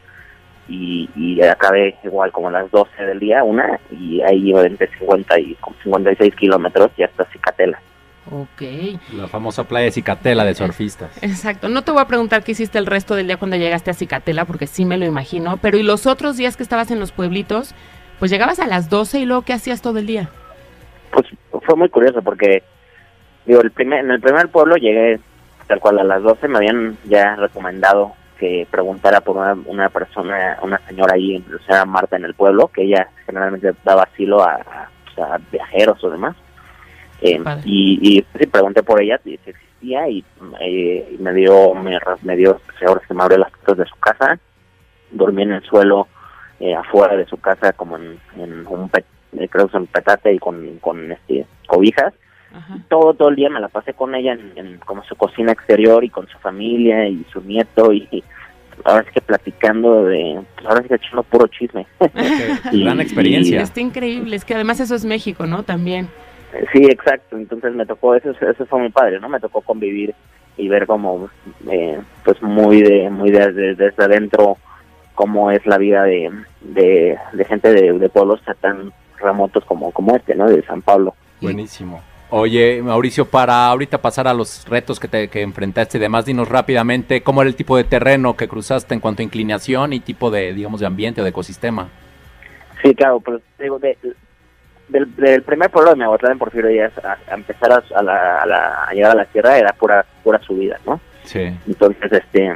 y, y acabé igual como a las doce del día, una, y ahí iba entre cincuenta y cincuenta y seis kilómetros y hasta Cicatela. Ok. La famosa playa de Cicatela de surfistas. Exacto. No te voy a preguntar qué hiciste el resto del día cuando llegaste a Cicatela, porque sí me lo imagino, pero ¿y los otros días que estabas en los pueblitos? Pues llegabas a las doce y luego ¿qué hacías todo el día? Pues fue muy curioso porque, digo, el primer, en el primer pueblo llegué tal cual a las doce, me habían ya recomendado que preguntara por una, una persona, una señora ahí, o sea, Marta en el pueblo, que ella generalmente daba asilo a, a, a viajeros o demás. Eh, y, y sí, pregunté por ella si existía y, eh, y me dio me, me dio ahora que me abrió las puertas de su casa. Dormí en el suelo eh, afuera de su casa como en, en un pet, eh, creo que es un petate y con, con este cobijas. todo todo el día me la pasé con ella en, en como su cocina exterior y con su familia y su nieto, y, y ahora sí que platicando de, pues ahora sí que echando puro chisme. y, gran experiencia. Y está increíble, es que además eso es México, ¿no? También. Sí, exacto. Entonces me tocó, eso eso fue muy padre, ¿no? Me tocó convivir y ver como, eh, pues muy de muy de, de, desde adentro cómo es la vida de, de, de gente de, de pueblos tan remotos como, como este, ¿no? De San Pablo. Buenísimo. Oye, Mauricio, para ahorita pasar a los retos que te que enfrentaste y demás, dinos rápidamente cómo era el tipo de terreno que cruzaste en cuanto a inclinación y tipo de, digamos, de ambiente o de ecosistema. Sí, claro, pues digo, de, del, del primer pueblo de Miahuatlán en Porfirio Díaz a, a empezar a, a, la, a, la, a llegar a la sierra era pura pura subida, ¿no? Sí. Entonces, este,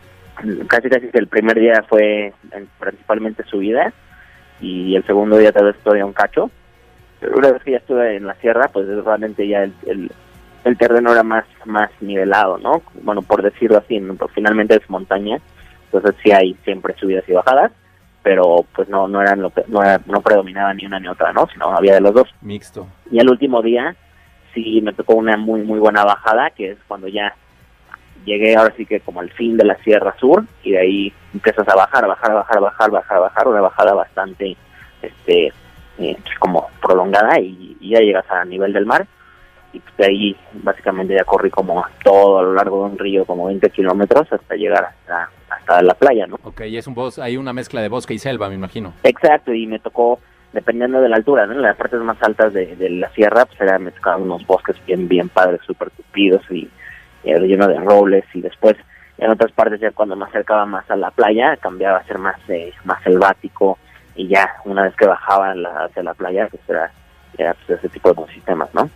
casi casi que el primer día fue en, principalmente subida, y el segundo día tal vez todavía un cacho. Pero una vez que ya estuve en la sierra, pues realmente ya el, el, el terreno era más más nivelado, ¿no? Bueno, por decirlo así, ¿no? Pero finalmente es montaña, entonces sí hay siempre subidas y bajadas, pero pues no no eran lo que no, era, no predominaba ni una ni otra, ¿no? Sino había de los dos. Mixto. Y el último día sí me tocó una muy muy buena bajada, que es cuando ya llegué ahora sí que como al fin de la Sierra Sur, y de ahí empiezas a bajar, bajar, bajar, bajar, bajar, bajar, una bajada bastante este eh, como prolongada, y, y ya llegas a nivel del mar, y pues de ahí básicamente ya corrí como todo a lo largo de un río, como veinte kilómetros hasta llegar hasta, hasta la playa, ¿no? Ok, y es un bosque, hay una mezcla de bosque y selva, me imagino. Exacto, y me tocó, dependiendo de la altura, ¿no? En las partes más altas de, de la sierra, pues era, me tocaban unos bosques bien, bien padres, súper tupidos y eh, lleno de robles, y después en otras partes ya cuando me acercaba más a la playa cambiaba a ser más eh, más selvático, y ya una vez que bajaba la, hacia la playa pues era, era pues, ese tipo de ecosistemas, ¿no?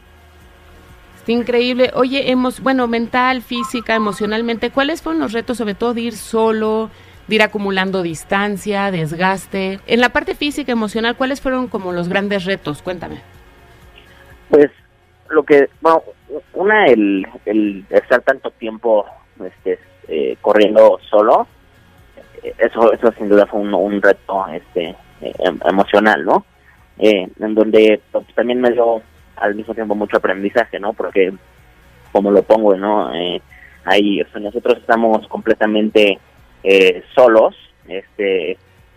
Está increíble. Oye, hemos, bueno, mental, física, emocionalmente, ¿cuáles fueron los retos, sobre todo de ir solo, de ir acumulando distancia, desgaste? En la parte física, emocional, ¿cuáles fueron como los grandes retos? Cuéntame. Pues lo que, bueno, una, el, el estar tanto tiempo este eh, corriendo solo, eso eso sin duda fue un, un reto este eh, emocional, ¿no? Eh, en donde pues, también me dio al mismo tiempo mucho aprendizaje, ¿no? Porque, como lo pongo, ¿no? Eh, ahí, o sea, nosotros estamos completamente eh, solos, este,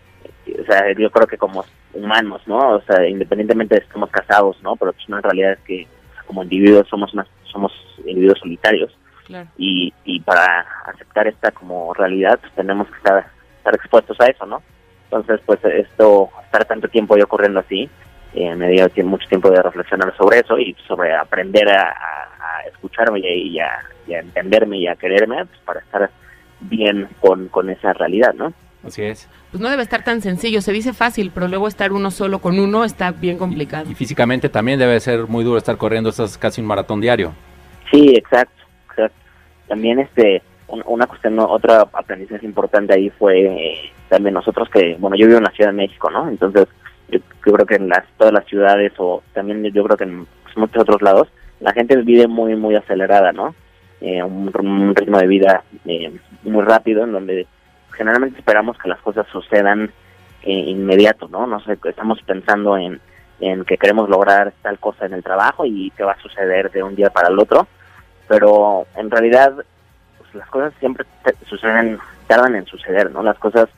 o sea, yo creo que como humanos, ¿no? O sea, independientemente de que estemos casados, ¿no? Pero pues, en realidad es que como individuos somos una, somos individuos solitarios. Claro. Y, y para aceptar esta como realidad pues tenemos que estar, estar expuestos a eso, ¿no? Entonces pues esto, estar tanto tiempo yo corriendo así, eh, me dio mucho tiempo de reflexionar sobre eso y sobre aprender a, a, a escucharme y a, y a entenderme y a quererme, pues para estar bien con, con esa realidad, ¿no? Así es. Pues no debe estar tan sencillo, se dice fácil, pero luego estar uno solo con uno está bien complicado. Y, y físicamente también debe ser muy duro estar corriendo, esto es casi un maratón diario. Sí, exacto. También este una cuestión, otra aprendizaje importante ahí fue eh, también nosotros que, bueno, yo vivo en la Ciudad de México, ¿no? Entonces yo, yo creo que en las todas las ciudades, o también yo creo que en pues, muchos otros lados, la gente vive muy, muy acelerada, ¿no? Eh, un, un ritmo de vida eh, muy rápido, en donde generalmente esperamos que las cosas sucedan eh, inmediato, ¿no? No sé, estamos pensando en, en que queremos lograr tal cosa en el trabajo y que va a suceder de un día para el otro, pero en realidad pues, las cosas siempre te, suceden, tardan en suceder, ¿no? Las cosas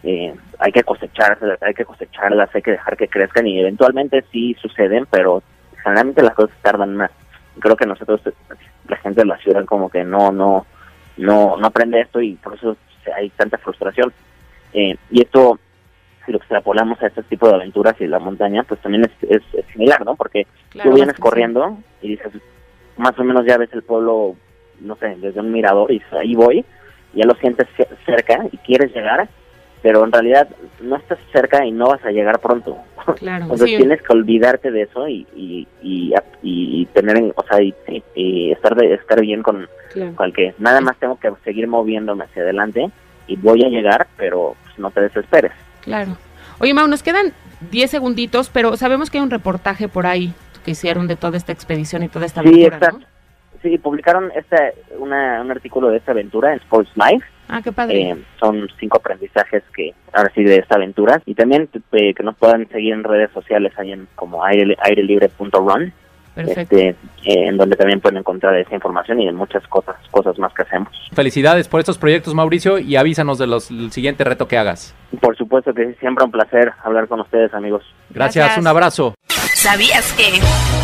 eh, hay que cosecharlas, hay que cosecharlas, hay que dejar que crezcan y eventualmente sí suceden, pero generalmente las cosas tardan más. Creo que nosotros, la gente de la ciudad como que no no no no aprende esto y por eso hay tanta frustración. Eh, y esto, si lo extrapolamos a este tipo de aventuras y la montaña, pues también es, es, es similar, ¿no? Porque claro, tú vienes corriendo sí. y dices, más o menos ya ves el pueblo, no sé, desde un mirador y dices, ahí voy, ya lo sientes cerca y quieres llegar, pero en realidad no estás cerca y no vas a llegar pronto. Claro, Entonces sí. tienes que olvidarte de eso y y, y, y tener, en, o sea, y, y estar de, estar bien con, claro. con el que nada más tengo que seguir moviéndome hacia adelante y voy a llegar, pero pues, no te desesperes. Claro. Oye, Mau, nos quedan diez segunditos, pero sabemos que hay un reportaje por ahí que hicieron de toda esta expedición y toda esta aventura, sí, exacto. ¿no? Sí, publicaron este, una, un artículo de esta aventura en Sports Life. Ah, qué padre. Eh, son cinco aprendizajes que ahora sí de esta aventura. Y también eh, que nos puedan seguir en redes sociales, ahí en como aire, airelibre punto run. Perfecto. Este, eh, en donde también pueden encontrar esa información y de muchas cosas cosas más que hacemos. Felicidades por estos proyectos, Mauricio, y avísanos del siguiente reto que hagas. Por supuesto que es siempre un placer hablar con ustedes, amigos. Gracias, Gracias. Un abrazo. ¿Sabías que?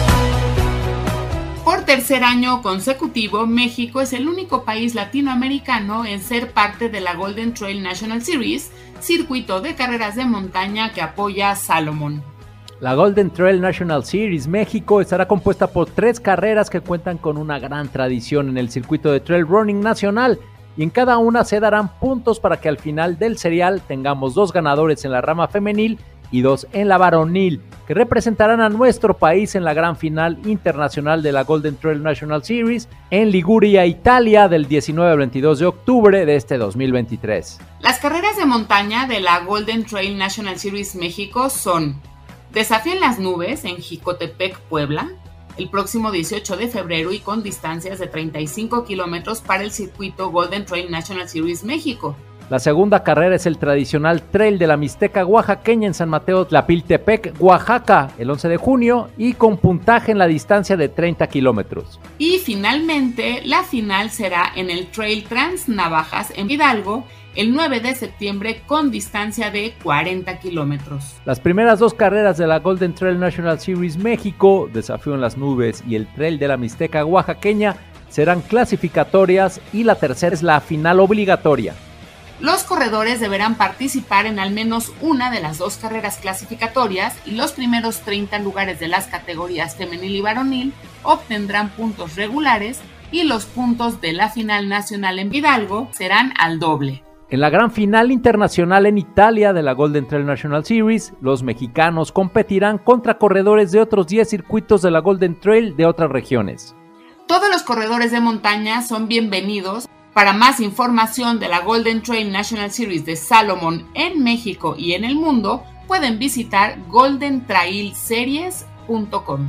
Por tercer año consecutivo, México es el único país latinoamericano en ser parte de la Golden Trail National Series, circuito de carreras de montaña que apoya Salomon. La Golden Trail National Series México estará compuesta por tres carreras que cuentan con una gran tradición en el circuito de trail running nacional, y en cada una se darán puntos para que al final del serial tengamos dos ganadores en la rama femenil y dos en la varonil, que representarán a nuestro país en la gran final internacional de la Golden Trail National Series en Liguria, Italia, del diecinueve al veintidós de octubre de este dos mil veintitrés. Las carreras de montaña de la Golden Trail National Series México son Desafío en las Nubes en Jicotepec, Puebla, el próximo dieciocho de febrero y con distancias de treinta y cinco kilómetros para el circuito Golden Trail National Series México. La segunda carrera es el tradicional Trail de la Mixteca Oaxaqueña en San Mateo Tlapiltepec, Oaxaca, el once de junio y con puntaje en la distancia de treinta kilómetros. Y finalmente, la final será en el Trail Trans Navajas en Hidalgo, el nueve de septiembre con distancia de cuarenta kilómetros. Las primeras dos carreras de la Golden Trail National Series México, Desafío en las Nubes y el Trail de la Mixteca Oaxaqueña, serán clasificatorias y la tercera es la final obligatoria. Los corredores deberán participar en al menos una de las dos carreras clasificatorias y los primeros treinta lugares de las categorías femenil y varonil obtendrán puntos regulares y los puntos de la final nacional en Hidalgo serán al doble. En la gran final internacional en Italia de la Golden Trail National Series, los mexicanos competirán contra corredores de otros diez circuitos de la Golden Trail de otras regiones. Todos los corredores de montaña son bienvenidos. Para más información de la Golden Trail National Series de Salomon en México y en el mundo, pueden visitar golden trail series punto com.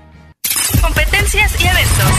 Competencias y eventos.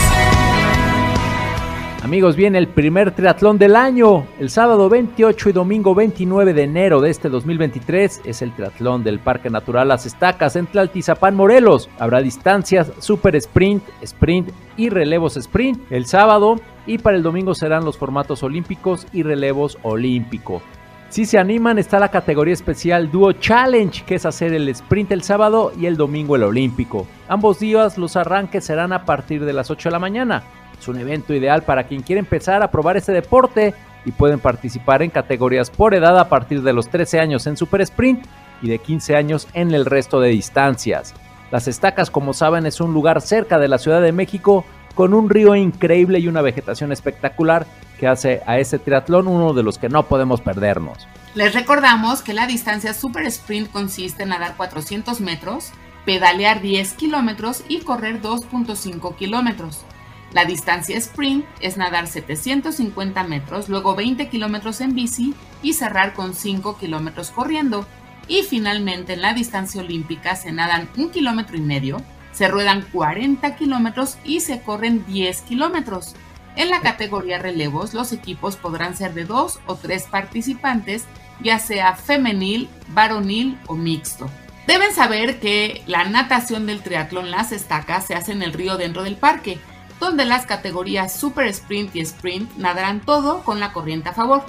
Amigos, viene el primer triatlón del año. El sábado veintiocho y domingo veintinueve de enero de este dos mil veintitrés es el triatlón del Parque Natural Las Estacas en Tlaltizapán, Morelos. Habrá distancias super sprint, sprint y relevos sprint el sábado, y para el domingo serán los formatos olímpicos y relevos olímpico. Si se animan, está la categoría especial Duo Challenge, que es hacer el sprint el sábado y el domingo el olímpico. Ambos días los arranques serán a partir de las ocho de la mañana. Es un evento ideal para quien quiere empezar a probar este deporte y pueden participar en categorías por edad a partir de los trece años en Super Sprint y de quince años en el resto de distancias. Las Estacas, como saben, es un lugar cerca de la Ciudad de México con un río increíble y una vegetación espectacular que hace a este triatlón uno de los que no podemos perdernos. Les recordamos que la distancia Super Sprint consiste en nadar cuatrocientos metros, pedalear diez kilómetros y correr dos punto cinco kilómetros. La distancia sprint es nadar setecientos cincuenta metros, luego veinte kilómetros en bici y cerrar con cinco kilómetros corriendo. Y finalmente en la distancia olímpica se nadan un kilómetro y medio, se ruedan cuarenta kilómetros y se corren diez kilómetros. En la categoría relevos, los equipos podrán ser de dos o tres participantes, ya sea femenil, varonil o mixto. Deben saber que la natación del triatlón Las Estacas se hace en el río dentro del parque, donde las categorías Super Sprint y Sprint nadarán todo con la corriente a favor.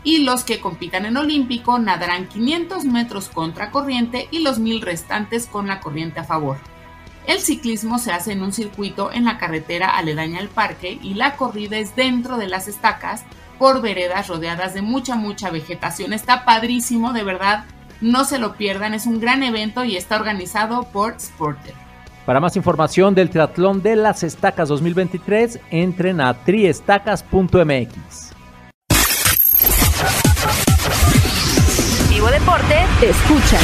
y los que compitan en olímpico nadarán quinientos metros contra corriente y los mil restantes con la corriente a favor. El ciclismo se hace en un circuito en la carretera aledaña al parque y la corrida es dentro de las estacas por veredas rodeadas de mucha, mucha vegetación. Está padrísimo, de verdad, no se lo pierdan, es un gran evento y está organizado por Sporter. Para más información del triatlón de las estacas dos mil veintitrés, entren a triestacas punto m x. Vivo Deporte te escucha.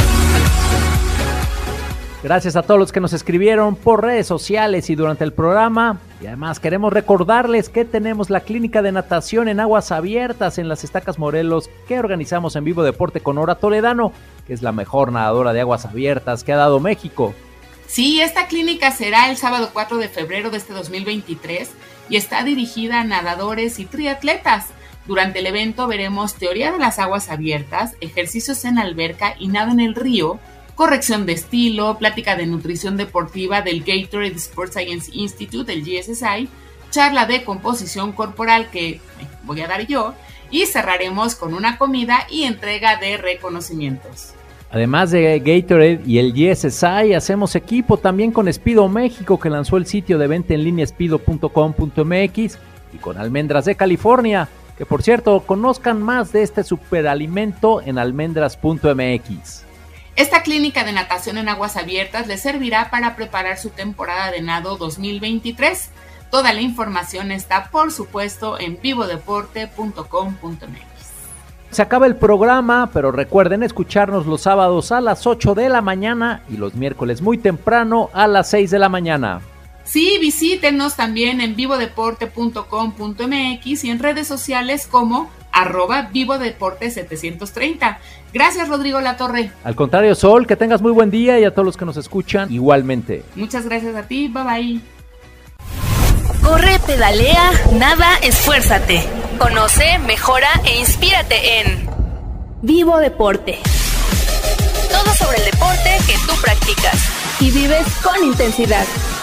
Gracias a todos los que nos escribieron por redes sociales y durante el programa. Y además queremos recordarles que tenemos la clínica de natación en aguas abiertas en las Estacas Morelos que organizamos en Vivo Deporte con Nora Toledano, que es la mejor nadadora de aguas abiertas que ha dado México. Sí, esta clínica será el sábado cuatro de febrero de este dos mil veintitrés y está dirigida a nadadores y triatletas. Durante el evento veremos teoría de las aguas abiertas, ejercicios en alberca y nado en el río, corrección de estilo, plática de nutrición deportiva del Gatorade Sports Science Institute, el G S S I, charla de composición corporal que voy a dar yo y cerraremos con una comida y entrega de reconocimientos. Además de Gatorade y el G S S I, hacemos equipo también con Speedo México, que lanzó el sitio de venta en línea speedo punto com punto m x, y con Almendras de California, que por cierto, conozcan más de este superalimento en almendras punto m x. Esta clínica de natación en aguas abiertas les servirá para preparar su temporada de nado dos mil veintitrés. Toda la información está, por supuesto, en vivo deporte punto com punto m x. Se acaba el programa, pero recuerden escucharnos los sábados a las ocho de la mañana y los miércoles muy temprano a las seis de la mañana. Sí, visítenos también en vivo deporte punto com punto m x y en redes sociales como arroba vivo deporte setecientos treinta. Gracias, Rodrigo Latorre. Al contrario, Sol, que tengas muy buen día y a todos los que nos escuchan igualmente. Muchas gracias a ti, bye bye. Corre, pedalea, nada, esfuérzate. Conoce, mejora e inspírate en Vivo Deporte. Todo sobre el deporte que tú practicas y vives con intensidad.